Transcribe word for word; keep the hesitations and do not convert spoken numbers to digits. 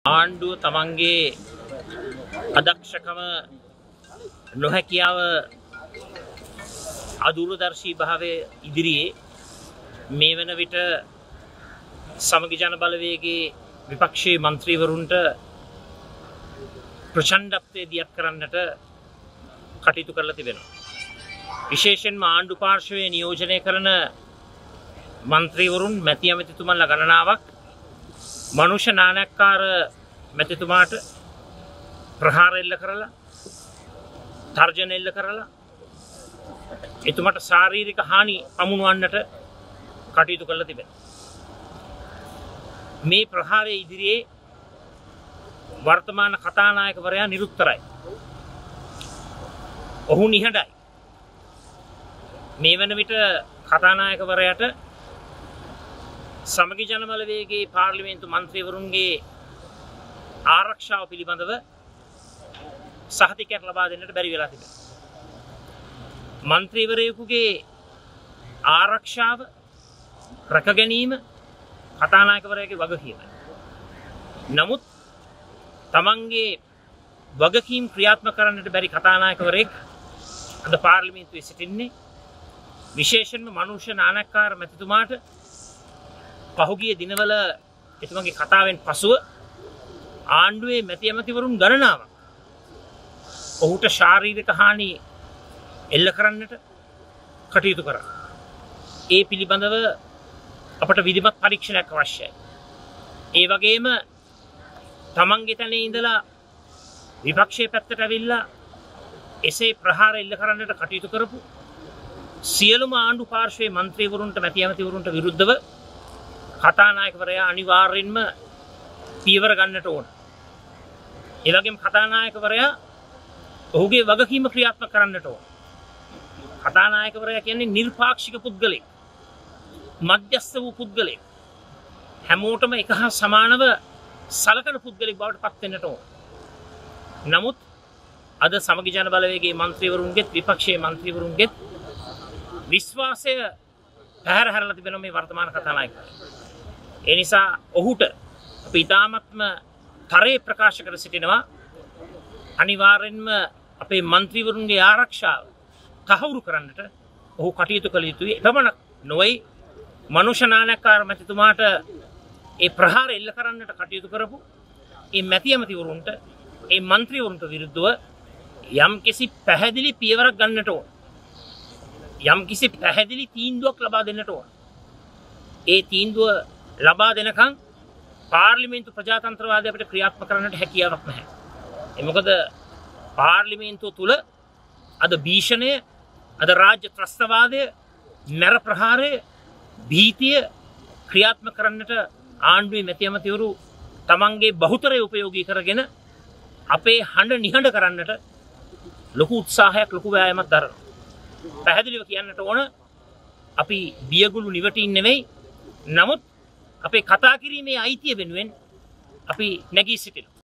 ආණ්ඩුව තමන්ගේ අදක්ෂකම නොහැකියාව අදූරදර්ශී භාවය ඉදිරියේ මේ වන විට සමගි ජන බලවේගයේ විපක්ෂයේ മന്ത്രിවරුන්ට ප්‍රචණ්ඩත්වයේ දියත් කරන්නට කටයුතු කරලා තිබෙනවා. විශේෂයෙන්ම ආණ්ඩු පාර්ශවයේ නියෝජනය කරන മന്ത്രിවරුන් මැති ඇමතිතුමන්ලා ගණනාවක් මනුෂ්‍ය නානක්කාර මැතිතුමාට ප්‍රහාර එල්ල කරලා තර්ජන එල්ල කරලා එතුමාට ශාරීරික හානි පමුණවන්නට කටයුතු කරලා තිබෙනවා. මේ ප්‍රහාරයේ ඉදිරියේ වර්තමාන කතානායකවරයා නිරුත්තරයි. ඔහු නිහඬයි. මේ වන විට කතානායකවරයාට සමගි ජන බලවේගයේ පාර්ලිමේන්තු මන්ත්‍රීවරුන්ගේ ආරක්ෂාව පිළිබඳව සහතිකයක් ලබා දෙන්නට බැරි වෙලා තිබෙනවා. මන්ත්‍රීවරයෙකුගේ ආරක්ෂාව රැක ගැනීම කතානායකවරයාගේ වගකීමයි. නමුත් තමන්ගේ වගකීම් ක්‍රියාත්මක කරන්නට බැරි කතානායකවරයෙක් අද පාර්ලිමේන්තුවේ සිටින්නේ. විශේෂයෙන්ම මනුෂ්‍ය නානක්කාර මැතිතුමාට පහුගිය දිනවල එතුමාගේ කතාවෙන් පසුව ආණ්ඩුවේ මැති ඇමතිවරුන් ගණනාවක් ඔහුට ශාරීරික හානි එල්ල කරන්නට කටයුතු කරා. ඒ පිළිබඳව අපට විධිමත් පරීක්ෂණයක් අවශ්‍යයි. ඒ වගේම තමන්ගේ තැනේ ඉඳලා විපක්ෂයේ පැත්තට ඇවිල්ලා එසේ ප්‍රහාර එල්ල කරන්නට කටයුතු කරපු සියලුම ආණ්ඩු පාර්ශ්වයේ മന്ത്രിවරුන්ට මැති ඇමතිවරුන්ට විරුද්ධව කතානායකවරයා අනිවාර්යෙන්ම පියවර ගන්නට ඕන. ඒ වගේම කතානායකවරයා ඔහුගේ වගකීම ක්‍රියාත්මක කරන්නට ඕන. කතානායකවරයා කියන්නේ නිර්පාක්ෂික පුද්ගලෙක්. මධ්‍යස්ථ වූ පුද්ගලෙක්. හැමෝටම එක හා සමානව සලකන පුද්ගලෙක් බවට පත් වෙන්නට ඕන. නමුත් අද සමගි ජන බලවේගයේ മന്ത്രിවරුන්ගෙත් විපක්ෂයේ മന്ത്രിවරුන්ගෙත් විශ්වාසය පැහැර හැරලා තිබෙන මේ වර්තමාන කතානායකයා. ඒ නිසා ඔහුට අපි ඉතාමත්ම තරයේ ප්‍රකාශ කර සිටිනවා අනිවාර්යෙන්ම අපේ മന്ത്രിවරුන්ගේ ආරක්ෂාව තහවුරු කරන්නට ඔහු කටයුතු කළ යුතුයි. එපමණක් නොවේ මනුෂ්‍ය නානක්කාර මැතිතුමාට ඒ ප්‍රහාර එල්ල කරන්නට කටයුතු කරපු ඒ මැති ඇමතිවරුන්ට ඒ മന്ത്രിවරුන්ට විරුද්ධව යම් කිසි පැහැදිලි පියවරක් ගන්නට ඕන. යම් කිසි පැහැදිලි තීන්දුවක් ලබා දෙන්නට ඕන. ඒ තීන්දුව ලබා දෙනකන් පාර්ලිමේන්තු ප්‍රජාතන්ත්‍රවාදය අපිට ක්‍රියාත්මක කරන්නට හැකියාවක් නැහැ. ඒ මොකද පාර්ලිමේන්තුව තුල අද භීෂණය, අද රාජ්‍ය ත්‍රස්තවාදය, නර ප්‍රහාරය, භීතිය ක්‍රියාත්මක කරන්නට ආණ්ඩුවේ මැති ඇමතිවරු තමන්ගේ බහුතරය උපයෝගී කරගෙන අපේ හඬ නිහඬ කරන්නට ලොකු උත්සාහයක් ලොකු වෑයමක් දරනවා. පැහැදිලිව කියන්නට ඕන අපි බියගුළු නිවටින් නෙමෙයි. නමුත් අපේ කතා කිරීමේ අයිතිය වෙනුවෙන් අපි නැගී සිටිනවා.